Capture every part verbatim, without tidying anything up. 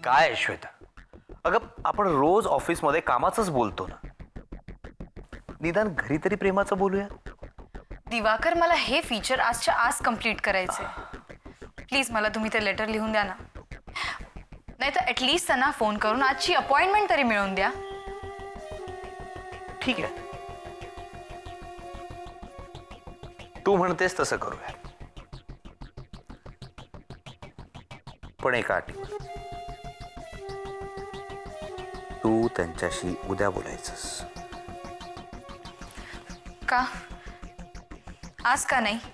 काय श्वेता, अगं आपण रोज ऑफिस मध्ये कामाचंच बोलतो ना, निदान घरी तरी प्रेमाचं बोलूया. दिवाकर, मला हे फीचर आजच्या आज कंप्लीट करायचंय. प्लीज मला तुम्ही ते लेटर लिहून द्या ना, नाही तर ऍटलीस्ट त्यांना फोन करून आजची अपॉइंटमेंट तरी मिळवून द्या. ठीक आहे, तू म्हणतेस तसं करूया, पण एका अटीवर. तू त्यांच्याशी उद्या बोलायचंस. का? आज का नाही?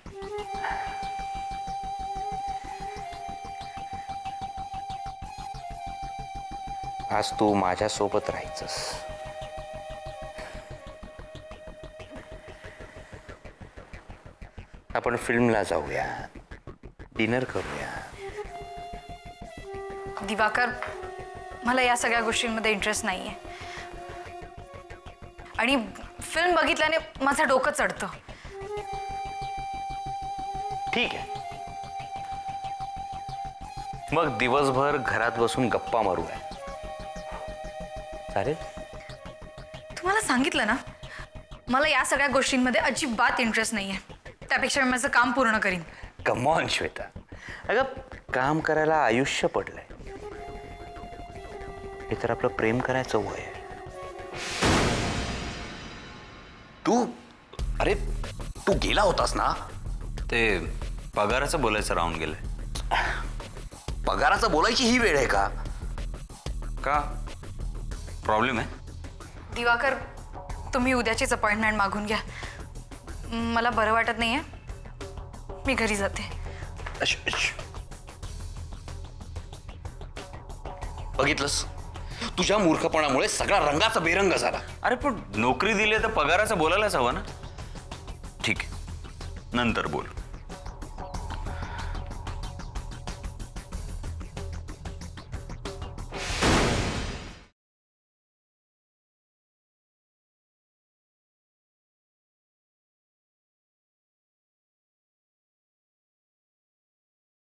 आज तू माझ्या सोबत राहायचंस. आपण फिल्मला जाऊया, डिनर करूया. दिवाकर, मला या सगळ्या गोष्टींमध्ये इंटरेस्ट नाहीये आणि फिल्म बघितल्याने माझं डोकं चढतं. ठीक आहे, मग दिवसभर घरात बसून गप्पा मारूया, चालेल? तुम्हाला सांगितलं ना, मला या सगळ्या गोष्टींमध्ये अजिबात इंटरेस्ट नाहीये. त्यापेक्षा मी माझं काम पूर्ण करीन. कम ऑन श्वेता, अगं काम करायला आयुष्य पडलंय, हे तर आपलं प्रेम करायचं वय आहे. तू अरे तू गेला होतास ना? ते पगाराचं बोलायचं राहून गेलंय. पगाराचं बोलायची ही वेळ आहे का? का प्रॉब्लेम आहे? दिवाकर, तुम्ही उद्याचीच अपॉइंटमेंट मागून घ्या. मला बरं वाटत नाहीये, मी घरी जाते. बघितलंस, तुझ्या मूर्खपणामुळे सगळा रंगाचा बेरंग झाला. अरे पण नोकरी दिली तर पगाराचं बोलायलाच हवं ना. ठीक आहे, नंतर बोल.